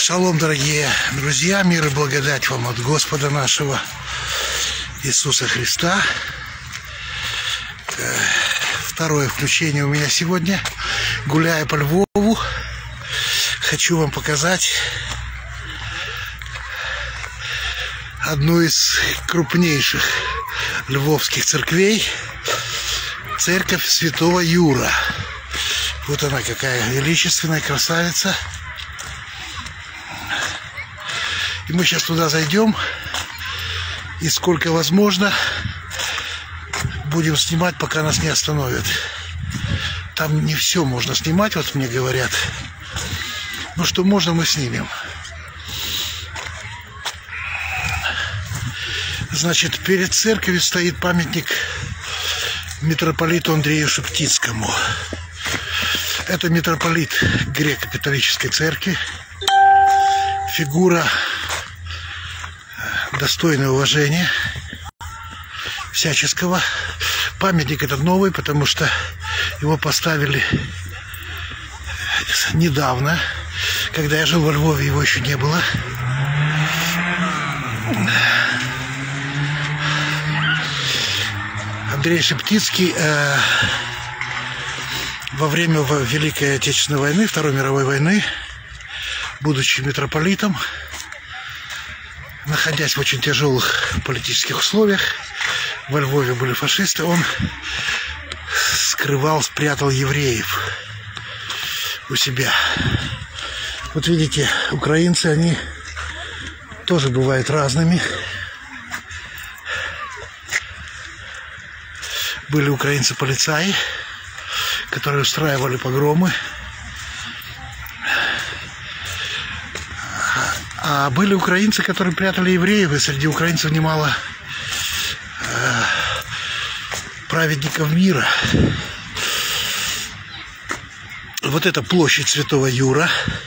Шалом, дорогие друзья, мир и благодать вам от Господа нашего Иисуса Христа. Второе включение у меня сегодня. Гуляя по Львову, хочу вам показать одну из крупнейших львовских церквей. Церковь Святого Юра. Вот она какая величественная красавица. И мы сейчас туда зайдем, и сколько возможно будем снимать, пока нас не остановят. Там не все можно снимать, вот мне говорят. Ну что можно, мы снимем. Значит, перед церковью стоит памятник митрополиту Андрею Шептицкому. Это митрополит греко-католической церкви. Фигура достойное уважения всяческого. Памятник этот новый, потому что его поставили недавно. Когда я жил во Львове, его еще не было. Андрей Шептицкий во время Великой Отечественной войны, Второй мировой войны, будучи митрополитом, находясь в очень тяжелых политических условиях, во Львове были фашисты, он скрывал, спрятал евреев у себя. Вот видите, украинцы, они тоже бывают разными. Были украинцы-полицаи, которые устраивали погромы. А были украинцы, которые прятали евреев, и среди украинцев немало праведников мира. Вот это площадь Святого Юра.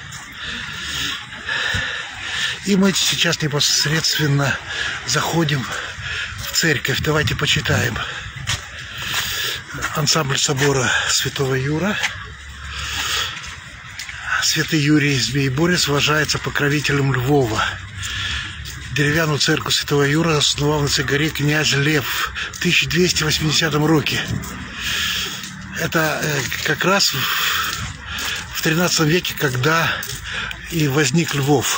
И мы сейчас непосредственно заходим в церковь. Давайте почитаем. Ансамбль собора Святого Юра. Святый Юрий Змееборец уважается покровителем Львова. Деревянную церковь Святого Юра основал на цей горе князь Лев в 1280 роке. Это как раз в 13 веке, когда и возник Львов.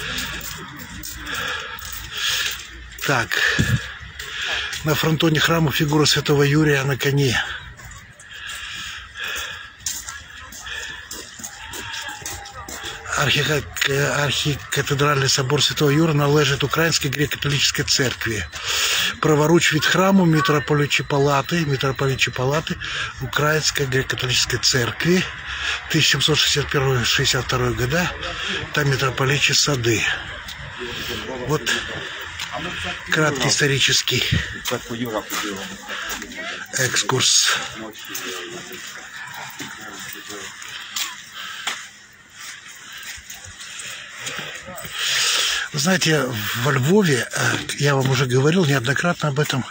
Так, на фронтоне храма фигура Святого Юрия на коне. Архикатедральний собор Святого Юра належить Українській греко-католической церкви. Праворуч від храму митрополит Чепалати Української греко-католической церкви 1761-62 года. Там митрополичьи сады. Вот краткий исторический экскурс. Вы знаете, во Львове, я вам уже говорил неоднократно об этом,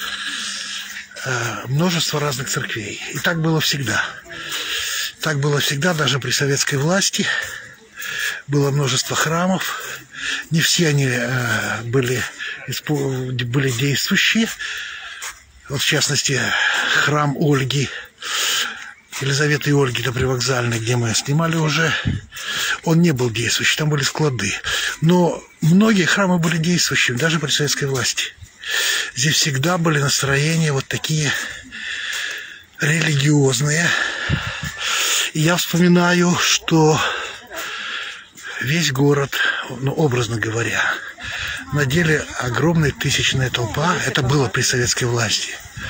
множество разных церквей. И так было всегда. Так было всегда, даже при советской власти. Было множество храмов. Не все они были действующие. Вот, в частности, храм Ольги, Елизаветы и Ольги на Привокзальной, где мы снимали уже, он не был действующий, там были склады. Но многие храмы были действующими, даже при советской власти. Здесь всегда были настроения вот такие религиозные. И я вспоминаю, что весь город, ну, образно говоря, на деле огромная тысячная толпа. Это было при советской власти.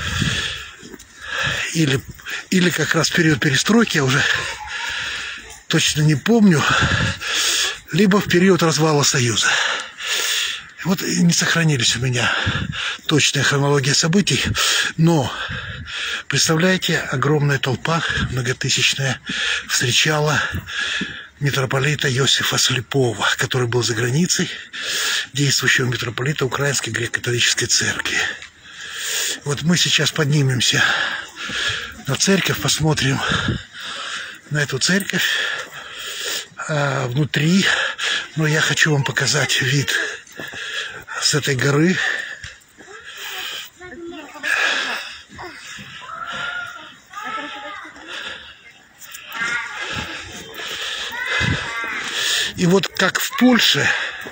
Или как раз в период перестройки, я уже точно не помню, либо в период развала Союза. Вот не сохранились у меня точная хронология событий, но, представляете, огромная толпа, многотысячная, встречала митрополита Иосифа Слепого, который был за границей, действующего митрополита Украинской греко-католической церкви. Вот мы сейчас поднимемся на церковь, посмотрим на эту церковь. Внутри Но я хочу вам показать вид с этой горы. И вот как в Польше,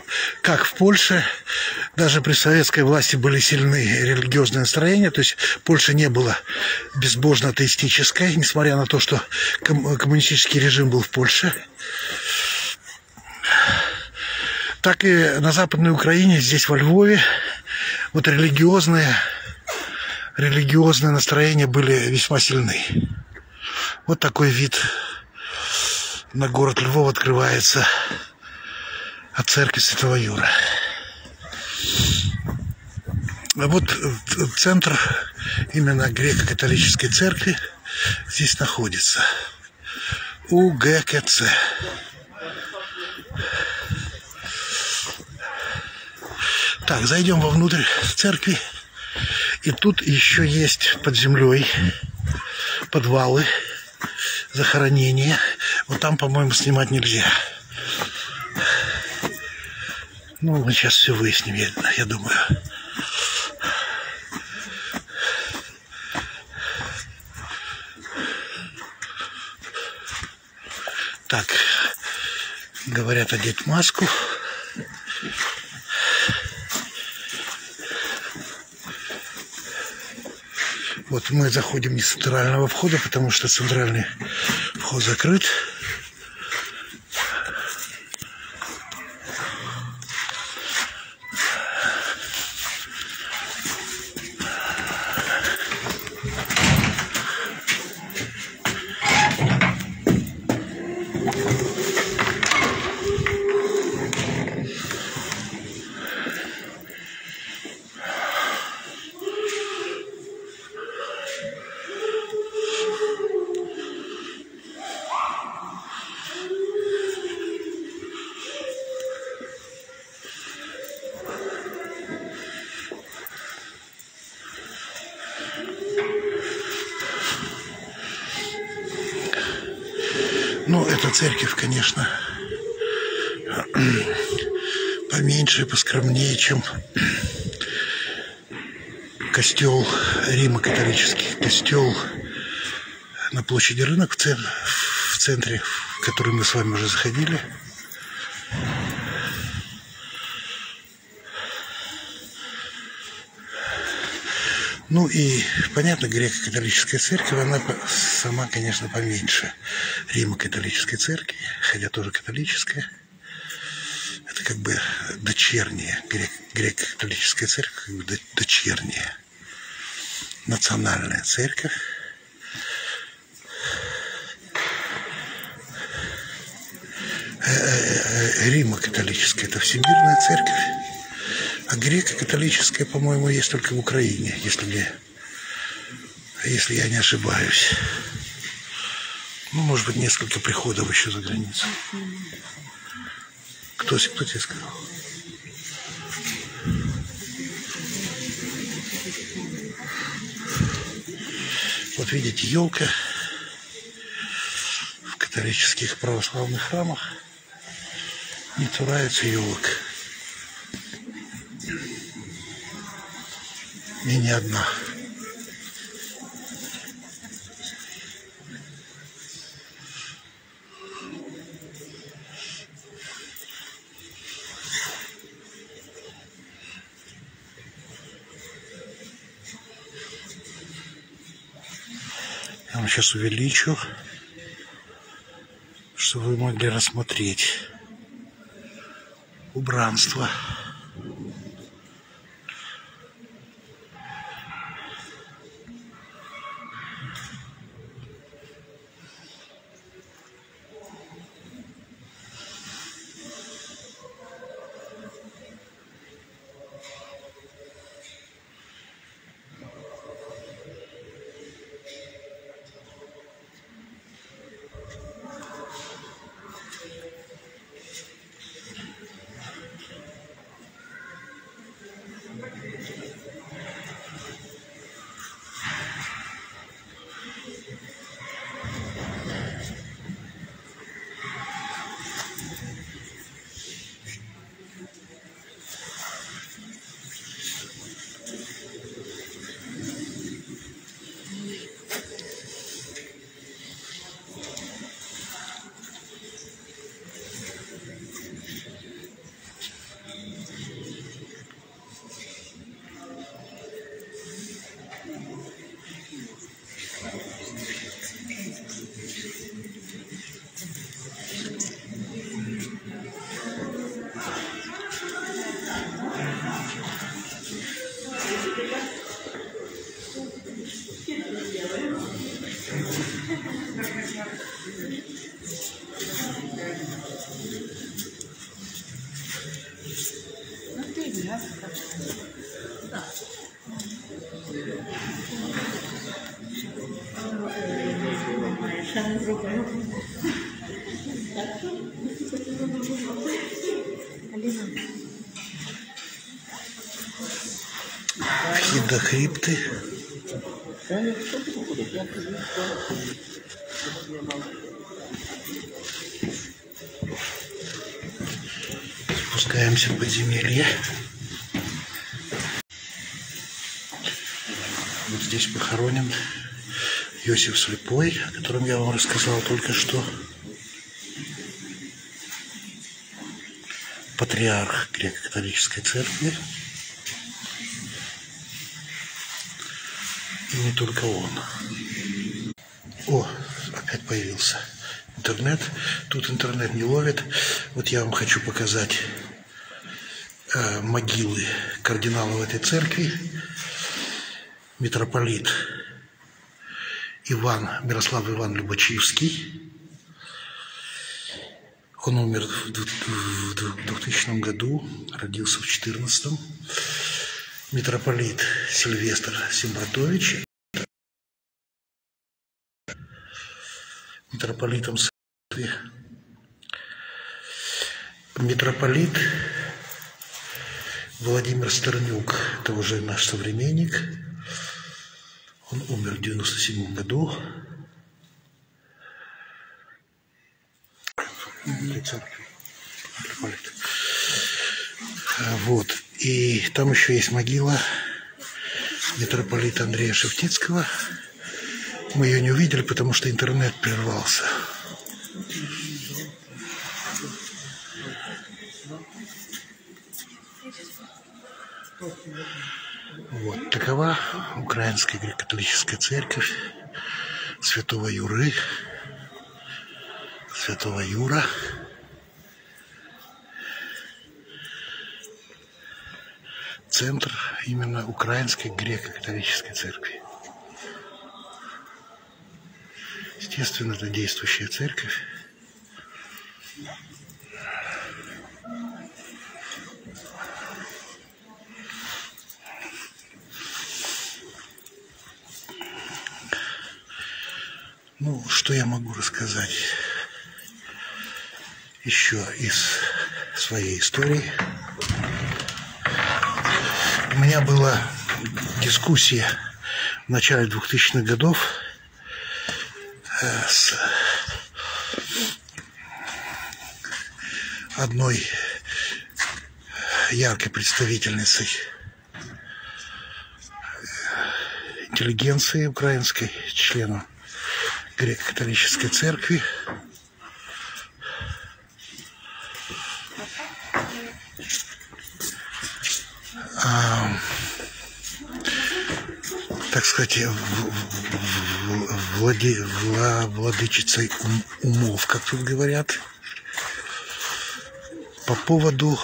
даже при советской власти были сильны религиозные настроения, то есть Польша не была безбожно-атеистической, несмотря на то, что коммунистический режим был в Польше. Так и на Западной Украине, здесь во Львове, вот религиозные настроения были весьма сильны. Вот такой вид на город Львов открывается от церкви Святого Юра. А вот центр именно греко-католической церкви здесь находится. УГКЦ. Так, зайдем вовнутрь церкви. И тут еще есть под землей подвалы, захоронения. Вот там, по-моему, снимать нельзя. Ну, мы сейчас все выясним, я думаю. Так, говорят одеть маску. Вот мы заходим не с центрального входа, потому что центральный вход закрыт. Ну, эта церковь, конечно, поменьше, поскромнее, чем костел Римо-католический, костел на площади Рынок в центре, в который мы с вами уже заходили. Ну и, понятно, греко-католическая церковь, она сама, конечно, поменьше Римо-католической церкви, хотя тоже католическая. Это как бы дочерняя, греко-католическая церковь, как бы дочерняя национальная церковь. Римо-католическая — это всемирная церковь. А греко-католическая, по-моему, есть только в Украине, если я не ошибаюсь. Ну, может быть, несколько приходов еще за границей. Кто тебе сказал? Вот видите, елка в католических православных храмах не цурается елок. И не одна. Я вам сейчас увеличу, чтобы вы могли рассмотреть убранство. Вхід до крипти. Спускаемся в подземелье. Вот здесь похоронен Иосиф Слепой, о котором я вам рассказал только что. Патриарх Греко-католической церкви. И не только он. О, опять появился интернет. Тут интернет не ловит. Вот я вам хочу показать могилы кардиналов этой церкви. Митрополит Мирослав Иван Любачевский. Он умер в 2000 году, родился в 2014. Митрополит Сильвестр Симбратович. Митрополитом церкви. Митрополит Владимир Стернюк, это уже наш современник. Он умер в 1997 году. Церкви. Митрополит. Вот. И там еще есть могила митрополита Андрея Шептицкого. Мы ее не увидели, потому что интернет прервался. Вот. Такова Украинская греко-католическая церковь Святого Юры, Святого Юра. Центр именно Украинской греко-католической церкви. Естественно, это действующая церковь. Ну, что я могу рассказать еще из своей истории? У меня была дискуссия в начале 2000-х годов с одной яркой представительницей интеллигенции украинской, членом Греко-католической церкви. Так сказать, владычицей умов, как тут говорят, по поводу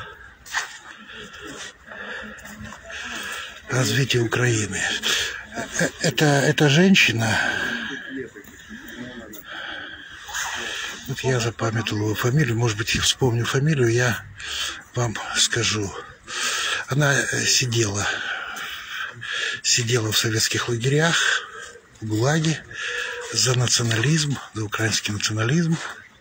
развития Украины. Эта женщина, вот я запамятовал его фамилию, может быть, я вспомню фамилию, я вам скажу. Она сидела в советских лагерях, в ГУЛАГе, за национализм, за украинский национализм.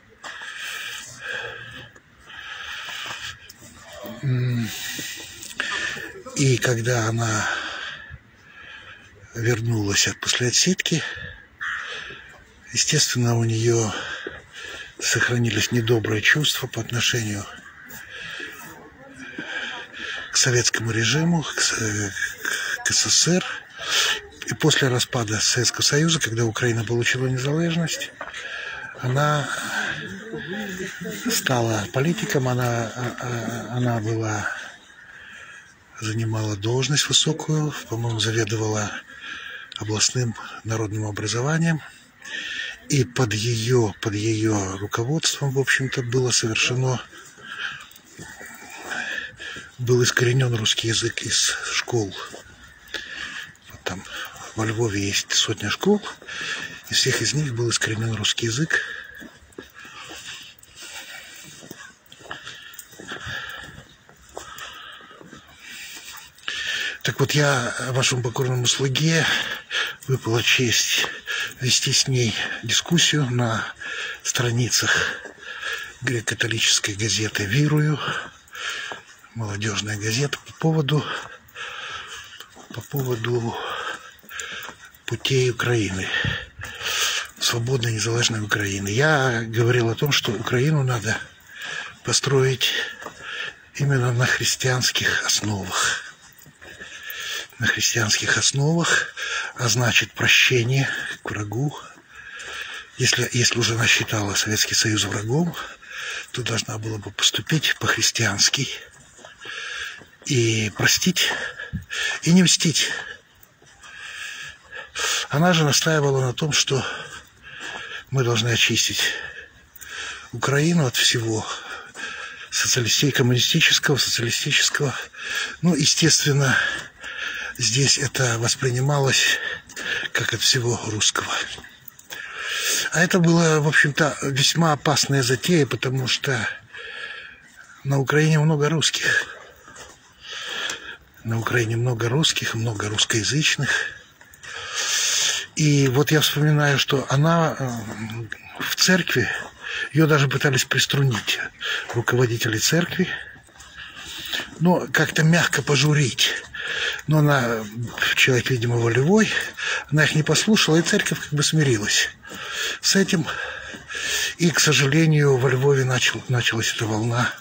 И когда она вернулась после отсидки, естественно, у нее сохранились недобрые чувства по отношению к советскому режиму, к СССР. И после распада Советского Союза, когда Украина получила незалежность, она стала политиком, она занимала должность высокую, по-моему, заведовала областным народным образованием. И под ее руководством, в общем-то, был искоренен русский язык из школ. Вот там во Львове есть сотня школ, из всех из них был искоренен русский язык. Так вот, я вашему покорному слуге выпала честь вести с ней дискуссию на страницах греко-католической газеты «Вирую», молодежная газета, по поводу путей Украины, свободной незалежной Украины. Я говорил о том, что Украину надо построить именно на христианских основах. На христианских основах, а значит прощение к врагу. Если уже она считала Советский Союз врагом, то должна была бы поступить по-христиански и простить, и не мстить. Она же настаивала на том, что мы должны очистить Украину от всего коммунистического, социалистического. Ну, естественно, здесь это воспринималось как от всего русского. А это было, в общем-то, весьма опасная затея, потому что на Украине много русских. На Украине много русских, много русскоязычных. И вот я вспоминаю, что она в церкви, ее даже пытались приструнить руководители церкви, но как-то мягко пожурить. Но она, человек, видимо, волевой, она их не послушала, и церковь как бы смирилась с этим. И, к сожалению, во Львове началась эта волна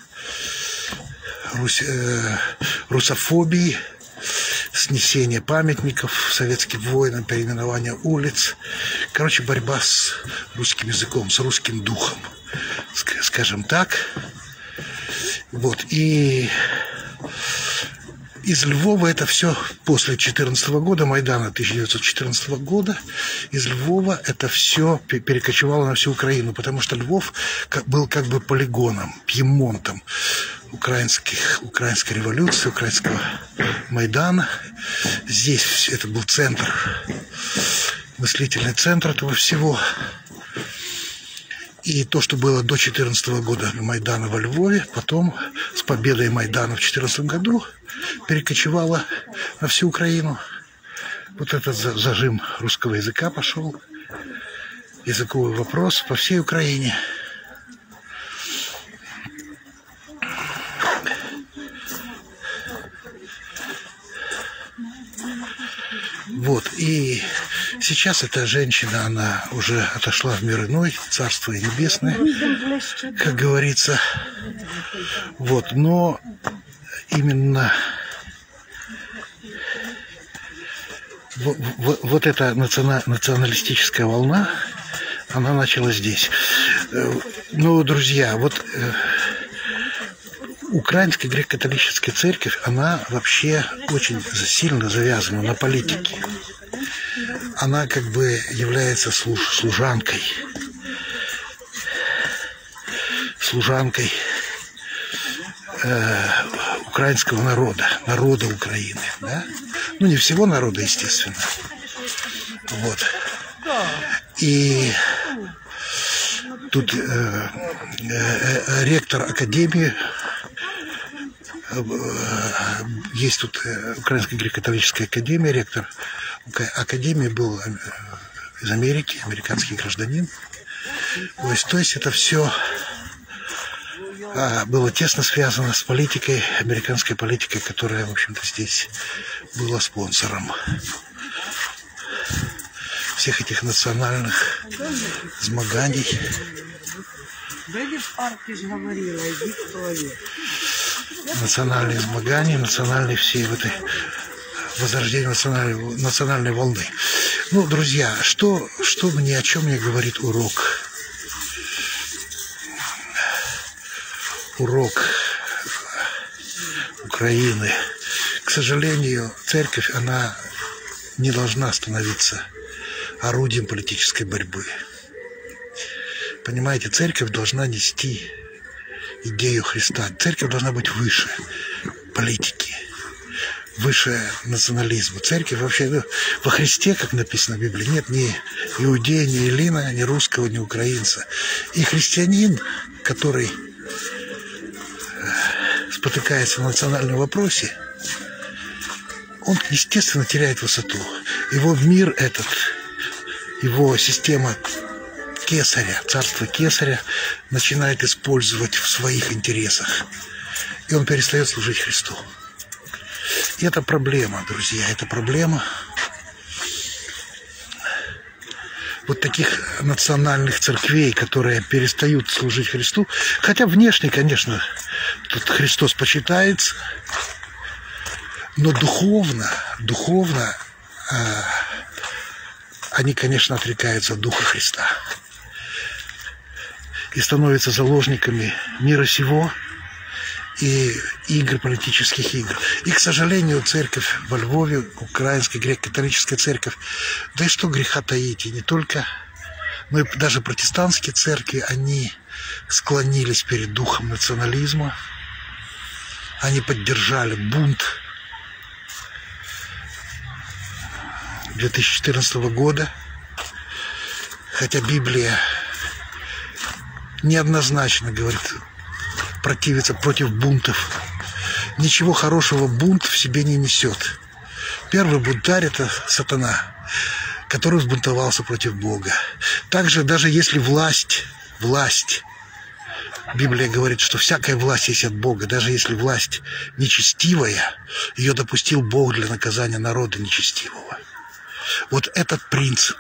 русофобии, снесение памятников советским воинам, переименование улиц. Короче, борьба с русским языком, с русским духом, скажем так. Вот. И из Львова это все после 2014 года, Майдана 1914 года, из Львова это все перекочевало на всю Украину, потому что Львов был как бы полигоном, Пьемонтом украинской революции, украинского Майдана. Здесь это был центр, мыслительный центр этого всего. И то, что было до 2014 года Майдана во Львове, потом с победой Майдана в 2014 году перекочевало на всю Украину. Вот этот зажим русского языка пошел, языковой вопрос по всей Украине. Вот, и сейчас эта женщина, она уже отошла в мир иной, царство небесное, как говорится. Вот, но именно вот эта националистическая волна, она началась здесь. Ну, друзья, вот Украинская греко-католическая церковь, она вообще очень сильно завязана на политике. Она как бы является служанкой украинского народа Украины, да? Ну, не всего народа, естественно. Вот. И тут ректор академии, есть тут Украинская греко-католическая академия, ректор академии был из Америки, американский гражданин. То есть это все было тесно связано с политикой, американской политикой, которая, в общем-то, здесь была спонсором всех этих национальных змаганий. Национальные змагания, национальные все в этой возрождение национальной волны. Ну, друзья, о чем мне говорит урок? Урок Украины. К сожалению, церковь, она не должна становиться орудием политической борьбы. Понимаете, церковь должна нести идею Христа. Церковь должна быть выше политики, выше национализма. Церковь вообще, во Христе, как написано в Библии, нет ни иудея, ни эллина, ни русского, ни украинца. И христианин, который спотыкается на национальном вопросе, он, естественно, теряет высоту. Его мир этот, его система Кесаря, царство Кесаря начинает использовать в своих интересах. И он перестает служить Христу. И это проблема, друзья, это проблема. Вот таких национальных церквей, которые перестают служить Христу. Хотя внешне, конечно, тут Христос почитается. Но духовно они, конечно, отрекаются от Духа Христа. И становятся заложниками мира сего и игр, политических игр. И, к сожалению, церковь во Львове, украинская греко-католическая церковь, да и что греха таить, и не только, но и даже протестантские церкви, они склонились перед духом национализма, они поддержали бунт 2014 года, хотя Библия неоднозначно говорит, противиться против бунтов. Ничего хорошего бунт в себе не несет. Первый бунтарь — это сатана, который взбунтовался против Бога. Также, даже если власть, Библия говорит, что всякая власть есть от Бога, даже если власть нечестивая, ее допустил Бог для наказания народа нечестивого. Вот этот принцип.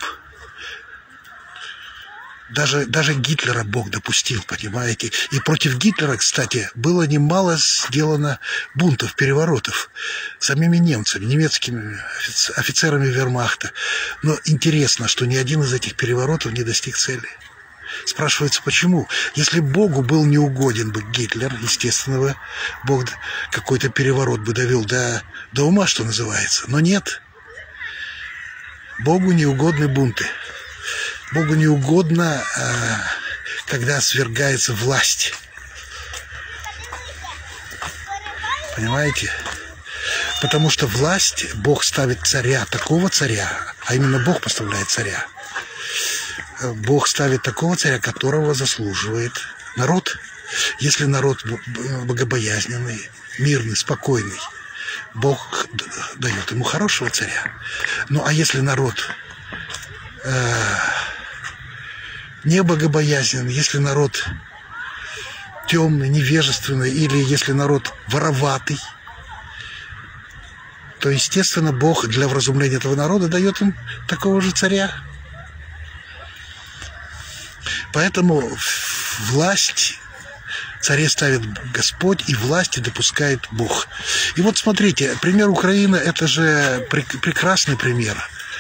Даже Гитлера Бог допустил, понимаете. И против Гитлера, кстати, было немало сделано бунтов, переворотов самими немцами, немецкими офицерами вермахта. Но интересно, что ни один из этих переворотов не достиг цели. Спрашивается, почему? Если Богу был неугоден бы Гитлер, естественно, бы Бог какой-то переворот бы довел до ума, что называется. Но нет. Богу неугодны бунты. Богу не угодно, когда свергается власть. Понимаете? Потому что власть, Бог ставит царя, такого царя, а именно Бог поставляет царя. Бог ставит такого царя, которого заслуживает народ. Если народ богобоязненный, мирный, спокойный, Бог дает ему хорошего царя. Ну а если народ не богобоязненный, если народ темный, невежественный, или если народ вороватый, то, естественно, Бог для вразумления этого народа дает им такого же царя. Поэтому власть царей ставит Господь, и власти допускает Бог. И вот смотрите, пример Украины — это же прекрасный пример.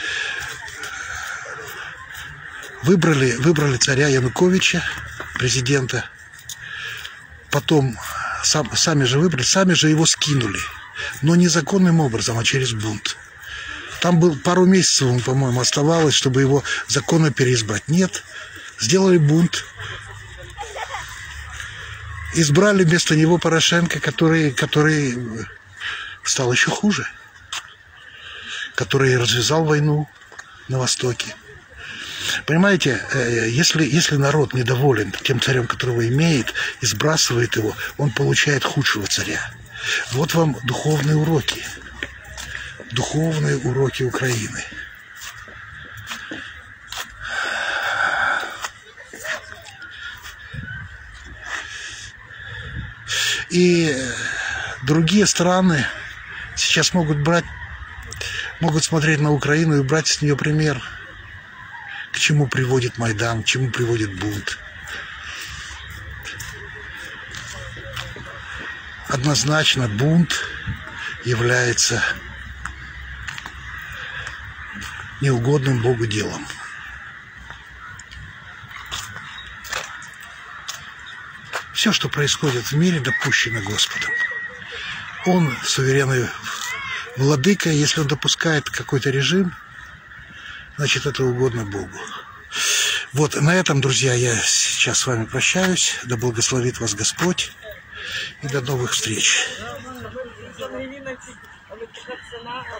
Выбрали царя Януковича, президента, потом сами же выбрали, сами же его скинули, но не законным образом, а через бунт. Там был пару месяцев, по-моему, оставалось, чтобы его законно переизбрать. Нет, сделали бунт, избрали вместо него Порошенко, который стал еще хуже, который развязал войну на Востоке. Понимаете, если народ недоволен тем царем, которого имеет, и сбрасывает его, он получает худшего царя. Вот вам духовные уроки Украины. И другие страны сейчас могут смотреть на Украину и брать с нее пример. К чему приводит Майдан, к чему приводит бунт. Однозначно бунт является неугодным Богу делом. Все, что происходит в мире, допущено Господом. Он суверенный владыка, если он допускает какой-то режим, значит, это угодно Богу. Вот на этом, друзья, я сейчас с вами прощаюсь. Да благословит вас Господь. И до новых встреч.